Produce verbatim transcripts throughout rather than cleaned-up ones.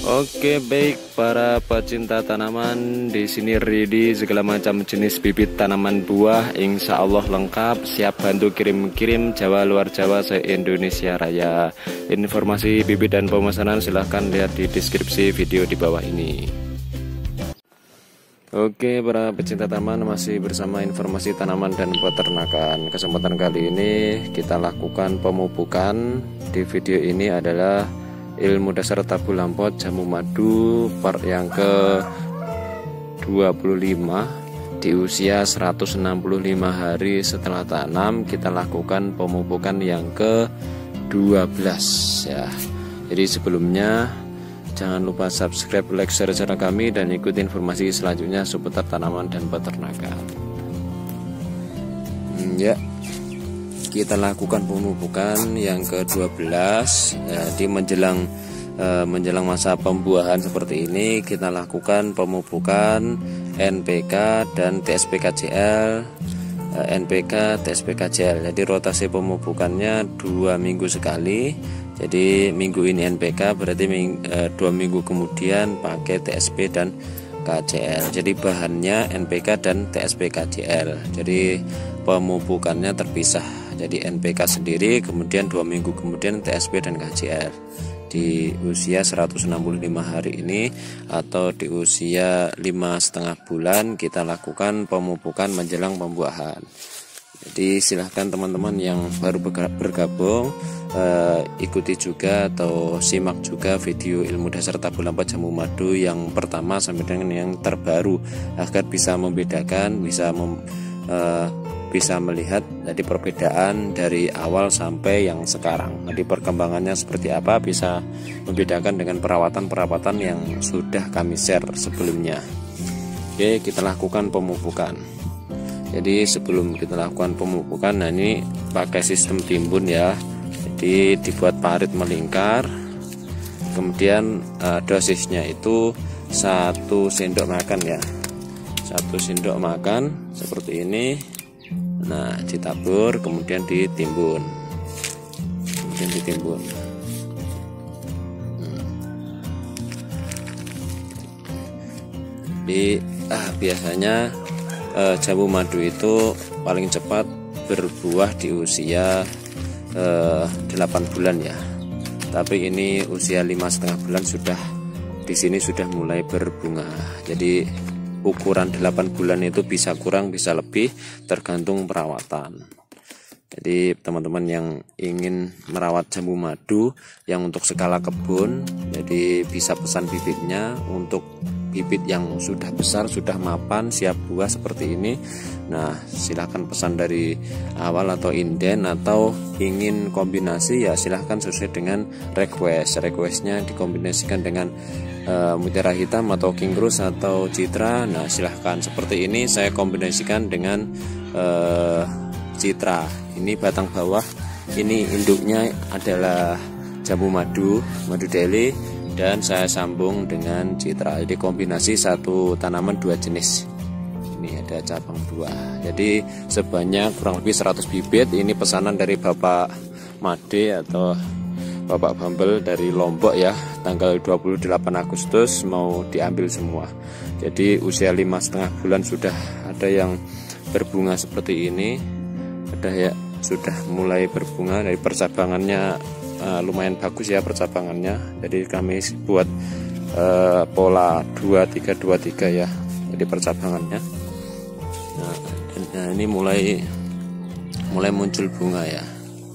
Oke, baik para pecinta tanaman, di sini ready segala macam jenis bibit tanaman buah, insya Allah lengkap, siap bantu kirim-kirim Jawa luar Jawa se-Indonesia Raya. Informasi bibit dan pemesanan silahkan lihat di deskripsi video di bawah ini. Oke, para pecinta tanaman, masih bersama informasi tanaman dan peternakan. Kesempatan kali ini kita lakukan pemupukan. Di video ini adalah ilmu dasar tabu lampot jamu madu part yang ke dua puluh lima. Di usia seratus enam puluh lima hari setelah tanam, kita lakukan pemupukan yang ke dua belas ya. Jadi sebelumnya jangan lupa subscribe, like, share channel kami, dan ikuti informasi selanjutnya seputar tanaman dan peternakan. Hmm, ya, kita lakukan pemupukan yang ke dua belas ya, di menjelang eh, menjelang masa pembuahan seperti ini. Kita lakukan pemupukan N P K dan T S P K J L, eh, N P K, T S P K J L. Jadi rotasi pemupukannya dua minggu sekali. Jadi minggu ini N P K, berarti ming, eh, dua minggu kemudian pakai T S P dan K J L. Jadi bahannya N P K dan T S P K J L. Jadi pemupukannya terpisah. Jadi N P K sendiri, kemudian dua minggu kemudian T S P dan K J L. Di usia seratus enam puluh lima hari ini atau di usia lima setengah bulan kita lakukan pemupukan menjelang pembuahan. Jadi silahkan teman-teman yang baru bergabung eh, ikuti juga atau simak juga video ilmu dasar tabu lampot jamu madu yang pertama sampai dengan yang terbaru, agar bisa membedakan, bisa mem, eh, bisa melihat jadi perbedaan dari awal sampai yang sekarang. Jadi perkembangannya seperti apa, bisa membedakan dengan perawatan-perawatan yang sudah kami share sebelumnya. Oke, kita lakukan pemupukan. Jadi sebelum kita lakukan pemupukan, nah ini pakai sistem timbun ya. Jadi dibuat parit melingkar. Kemudian uh, dosisnya itu satu sendok makan ya. Satu sendok makan seperti ini. Nah, ditabur kemudian ditimbun. Kemudian ditimbun. Hmm. Jadi ah, biasanya eh, jamu madu itu paling cepat berbuah di usia eh, delapan bulan ya. Tapi ini usia lima setengah bulan sudah di sini sudah mulai berbunga. Jadi ukuran delapan bulan itu bisa kurang bisa lebih tergantung perawatan. Jadi teman-teman yang ingin merawat jamu madu yang untuk skala kebun, jadi bisa pesan bibitnya untuk bibit yang sudah besar, sudah mapan, siap buah seperti ini. Nah, silahkan pesan dari awal atau inden, atau ingin kombinasi ya silahkan sesuai dengan request. Requestnya dikombinasikan dengan uh, mutiara hitam atau king rose atau citra. Nah, silahkan seperti ini saya kombinasikan dengan uh, citra. Ini batang bawah, ini induknya adalah jamu madu, madu deli, dan saya sambung dengan citra. Jadi kombinasi satu tanaman dua jenis. Ini ada cabang dua. Jadi sebanyak kurang lebih seratus bibit. Ini pesanan dari Bapak Made atau Bapak Bambel dari Lombok ya. Tanggal dua puluh delapan Agustus mau diambil semua. Jadi usia lima setengah bulan sudah ada yang berbunga seperti ini. Ada ya sudah mulai berbunga. Dari percabangannya Uh, lumayan bagus ya percabangannya. Jadi kami buat uh, pola dua tiga dua tiga ya. Jadi percabangannya. Nah, nah ini mulai mulai muncul bunga ya.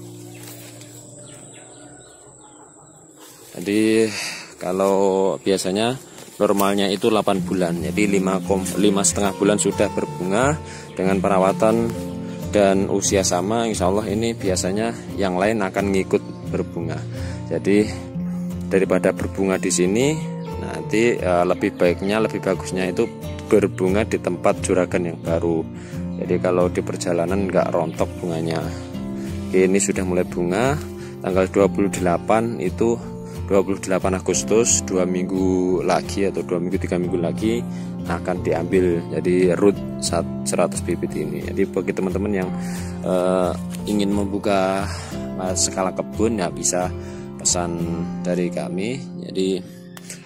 Jadi kalau biasanya normalnya itu delapan bulan. Jadi lima setengah bulan sudah berbunga dengan perawatan dan usia sama, insya Allah ini biasanya yang lain akan ngikut berbunga. Jadi daripada berbunga di sini, nanti uh, lebih baiknya, lebih bagusnya itu berbunga di tempat juragan yang baru. Jadi kalau di perjalanan nggak rontok bunganya. Ini sudah mulai bunga. Tanggal dua puluh delapan itu dua puluh delapan Agustus, dua minggu lagi atau dua minggu tiga minggu lagi akan diambil. Jadi root seratus bibit ini. Jadi bagi teman-teman yang uh, ingin membuka skala kebun ya bisa pesan dari kami. Jadi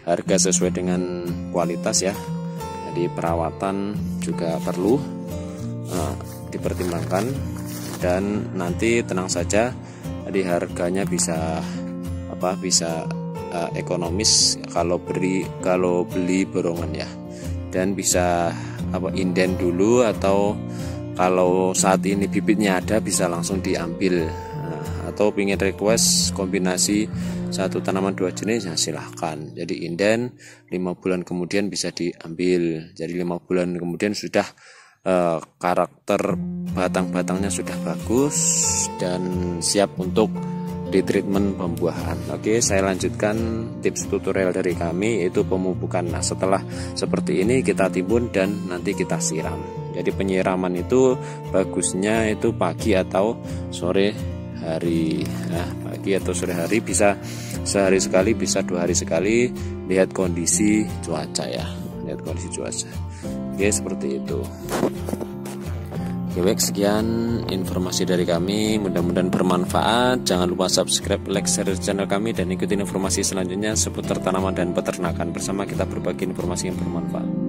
harga sesuai dengan kualitas ya. Jadi perawatan juga perlu uh, dipertimbangkan, dan nanti tenang saja, jadi harganya bisa apa bisa uh, ekonomis kalau beri kalau beli borongan ya, dan bisa apa inden dulu, atau kalau saat ini bibitnya ada bisa langsung diambil. Nah, atau ingin request kombinasi satu tanaman dua jenis ya silahkan. Jadi inden lima bulan kemudian bisa diambil. Jadi lima bulan kemudian sudah eh, karakter batang-batangnya sudah bagus dan siap untuk di treatment pembuahan. Oke, saya lanjutkan tips tutorial dari kami, yaitu pemupukan. Nah, setelah seperti ini kita timbun dan nanti kita siram. Jadi penyiraman itu bagusnya itu pagi atau sore hari. Nah, pagi atau sore hari, bisa sehari sekali, bisa dua hari sekali, lihat kondisi cuaca ya, lihat kondisi cuaca. Oke, seperti itu. Oke, baik, sekian informasi dari kami, mudah-mudahan bermanfaat. Jangan lupa subscribe, like, share channel kami, dan ikutin informasi selanjutnya seputar tanaman dan peternakan. Bersama kita berbagi informasi yang bermanfaat.